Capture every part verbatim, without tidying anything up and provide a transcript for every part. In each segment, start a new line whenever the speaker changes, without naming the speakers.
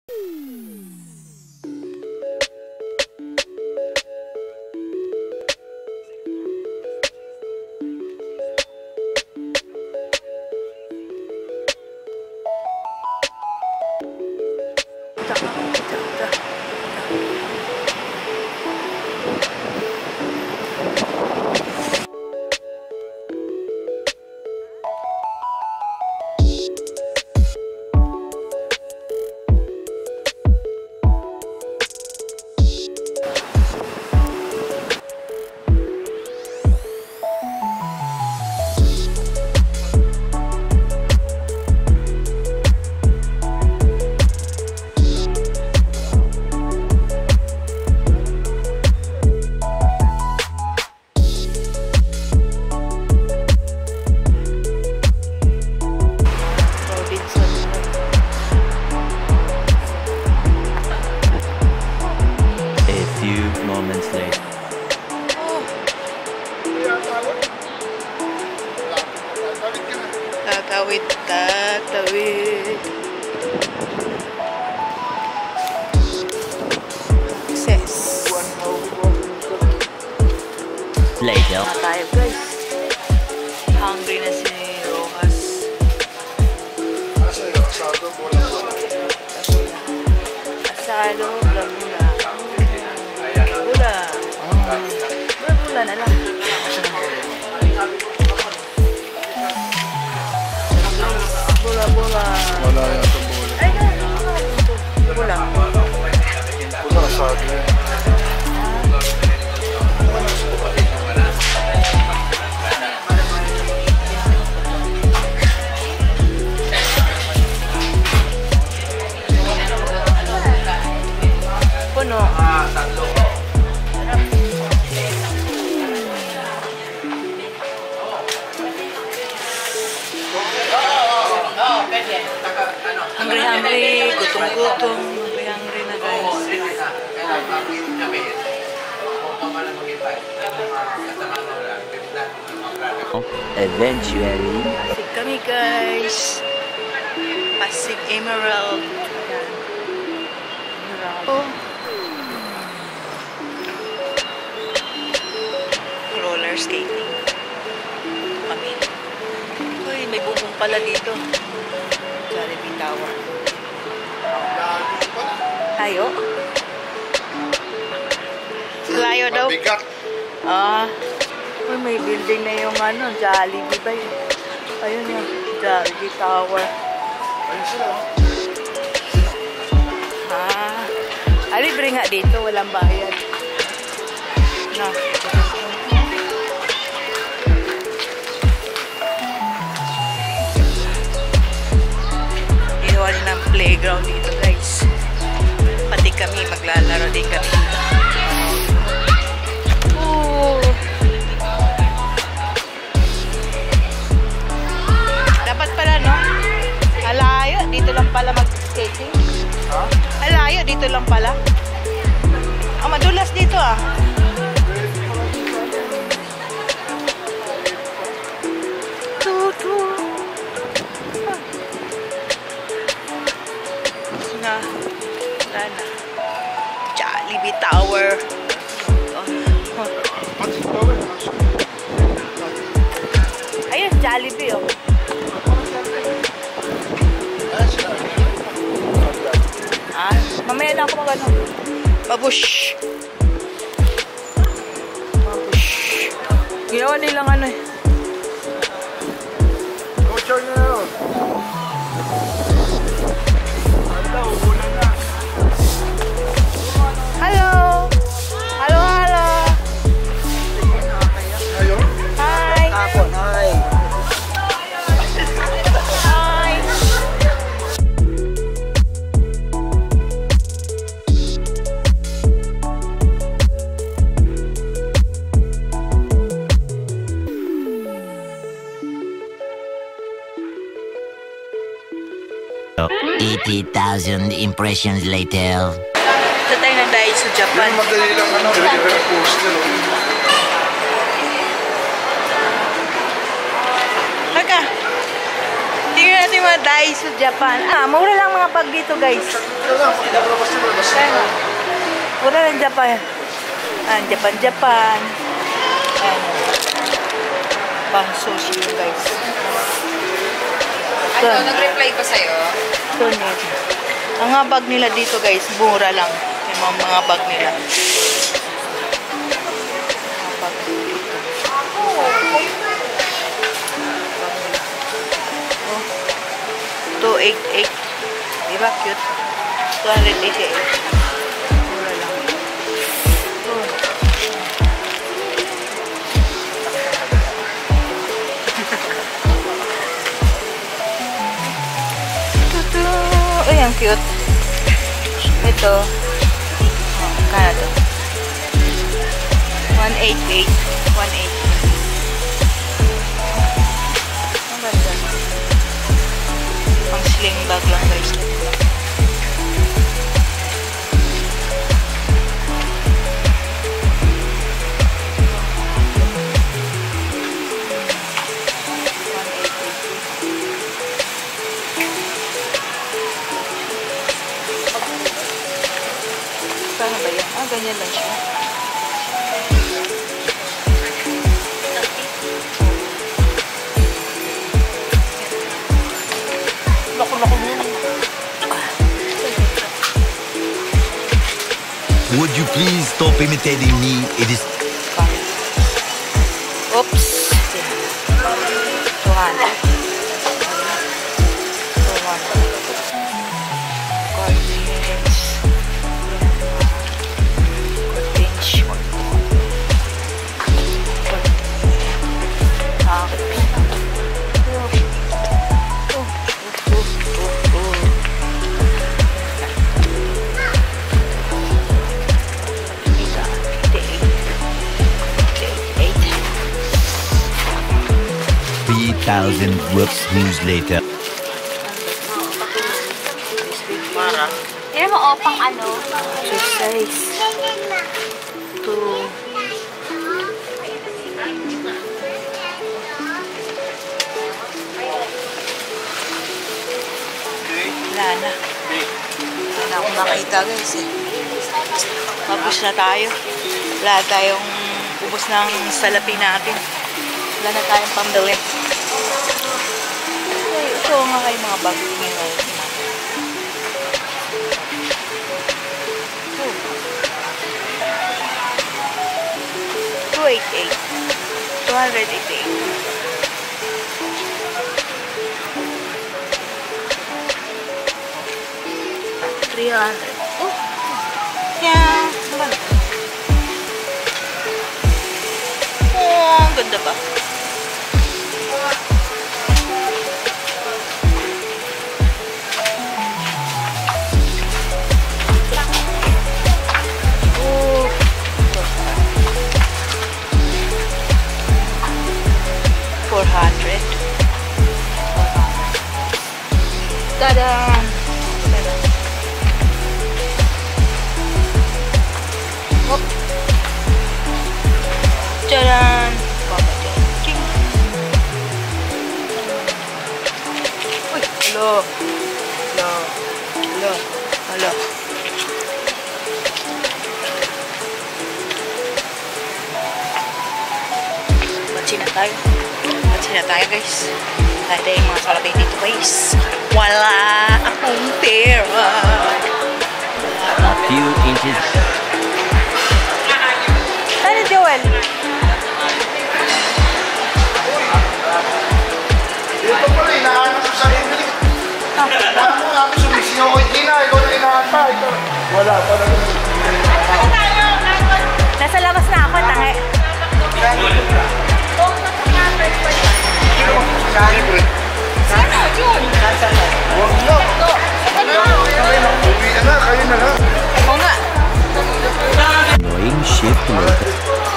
Tatawid, tatawid. Success.
Later.
Na tayo guys. Hungry na si Rojas. Asado, bola. Asado, bola. Bola. Bola, bola na lang. Bola, bola.
Wala yata bola.
Ay, na, bola.
Bola asado yan.
Puno. Hungry, hungry, gutom-gutom, hungry, hungry na guys.
Eventually.
Pasig kami guys. Pasig Emerald. Oh. Roller skating. Kami. Uy, may bubong pala dito. Jollibee Tower. Tayo? Layo daw.
Mabigat.
Ah. Uy, may building na yung ano, Jollibee ba yun? Ayun yung Jollibee Tower.
Ayun sila.
Ah. Ah, libre nga dito, walang bayad. Na. Ginawa rin ng playground dito guys. Pati kami, maglalaro din kami dito. Ooh. Dapat pala no? Alayo, dito lang pala mag-skating.
Ha?
Alayo, dito lang pala. Ah, madulas dito ah. Tutu. Na. Wala na. Jollibee Tower. Ayun, Jollibee oh. Ah, mamaya na ako mag-ano. Babush. Babush. Ginawa nilang ano eh.
Coacher na yun.
Hello. Hello, hello.
Ayun.
Hi.
Tapon, hi.
Hi.
eighty thousand impressions later.
Ito tayo nag-diet sa Japan.
Yung madali lang ano, very poster.
Haka. Tingnan natin yung mga Daiso Japan. Ah, mura lang mga bag dito, guys.
Ito lang, pag naglabas nila, labas nila.
Mura lang Japan. Ah, Japan, Japan. Ayan. Pang sushi, guys.
Ano, nag-reply ba sa'yo?
Ito nito. Ang mga bag nila dito, guys, mura lang. Yung mga, mga bag nila. Mga bag dito. Oh. two eighty-eight. Diba? Cute. two eighty-eight. Mura lang. Oh. Tutu. Ay, ang cute. Ito. Oh, kaya to. one eighty-eight. one eighty. Ang ganda. Pang sling bag lang, guys. Paano ba yan? Ah, ganyan lang siya.
Lako-lako mo yun.
Would you please stop imitating me? It is
Oops. two hundred. two hundred. Coordinates. Coordinates. Ah. Oh. Oh. Oh. Oh.
three thousand whoops news later.
Yan mo, oh, pang ano?
Exercise. Two. Wala na. Wala na akong makita, guys, eh. Mabus na tayo. Wala tayong ubos ng salapi natin. Wala na tayong pambili. Okay, ito nga kayo mga bago nila. two eighty-eight. two eighty-eight. three hundred. Oh! Yeah! Naman. Oh, ang ganda ba? Oh! four hundred. Tada! Tada! Hop! Tadaan! Baba dyan. Ching! Uy! Hello! Hello! Hello! Hello! Matsi na tayo. Matsi na tayo, guys. Dahil tayo yung mga salapay dito, guys. Wala akong pera.
A few inches.
Ano, Joel?
Dito pala, inaanap ko sa Emily. Wala mo nga ako sumisiyo ko. Gina, ikaw na inaanta. Ito. Wala pa na.
Nasa labas na ako, tangi.
Sino? Jun?
Huwag na. Ano? Kayo na. Uwi na. Kayo na lang.
Oo nga.
Annoying shift later.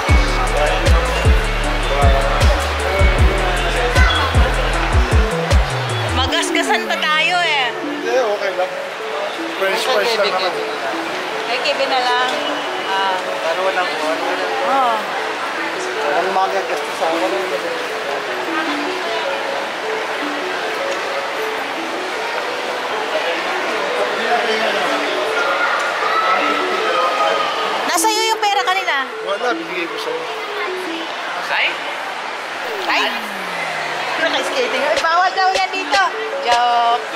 Magasgasan pa tayo eh.
Hindi, okay lang. French fries lang naman.
Kay Kevin na lang. Ah,
Ano lang po?
oh.
Ano magagastos sa ako?
Nasa iyo yung pera kanina?
Wala, binigay ko sa'yo.
Ay? Ay? Naka-skating. Ay, bawal daw yan dito. Joke.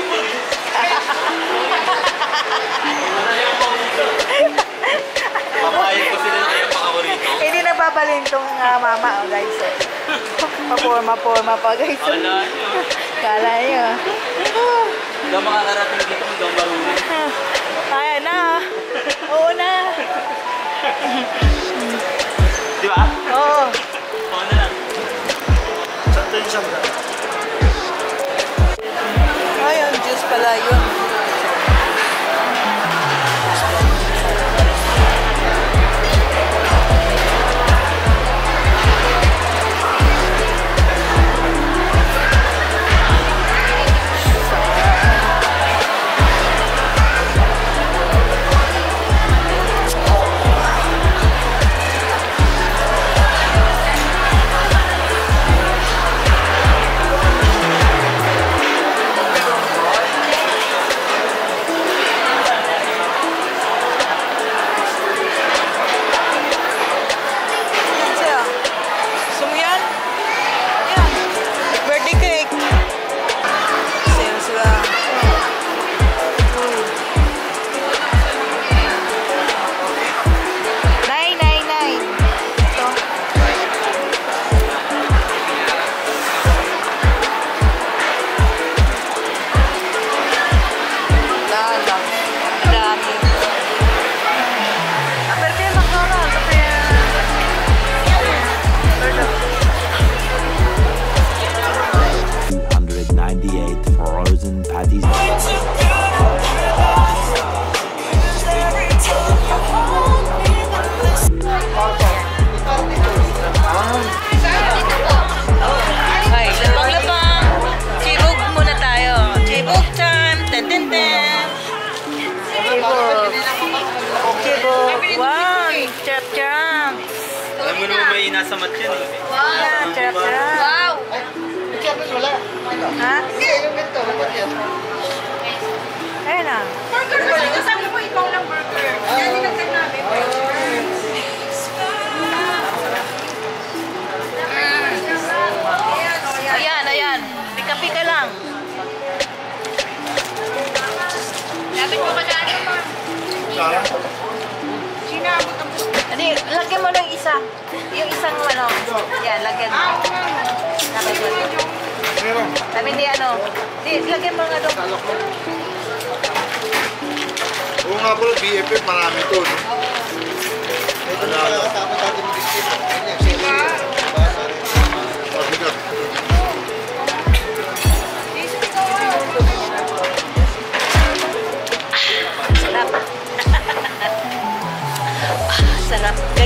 Papayag ko sila na kaya pa ako rito.
Hindi nagbabalintong uh, mama, oh, guys. Maporma-porma pa, guys.
Wala nyo.
Kala nyo.
Hindi ako makakarating dito kung daw marunong.
Kaya na. Oo na.
Di ba?
Oo.
Oo na lang.
Saan ito yung sangga?
Ay, ang juice pala yun.
ninety-eight frozen patties.
Ay, lapang-lapang. Chibog muna tayo. Chibog time. Ten, ten, ten. Chibog. Chibog. Wow, charap-charap.
Alam mo naman may nasa mat yan eh.
Wow, charap-charap.
Wow!
Kevin, wala.
Ha?
Hindi, yung ito. Wala yan.
Ayun na.
Burger ba yun? Sabi mo ikaw lang burger. Yan dinagdag namin.
Ayan, ayan. Pika-pika lang.
Lapit mo ka dyan.
Sarang.
Sinabot ang gusto.
Hindi, lagyan mo ng isa. Yung isang ano. Yan, lagyan mo. Lagyan mo.
Meron.
Sabi hindi ano. Di, lagyan mo nga doon.
Oo nga po, B F F, marami to, no? Ito na nakakatapat natin yung biscuit. Diba? Pabigat.
Sarap. Ah, sarap.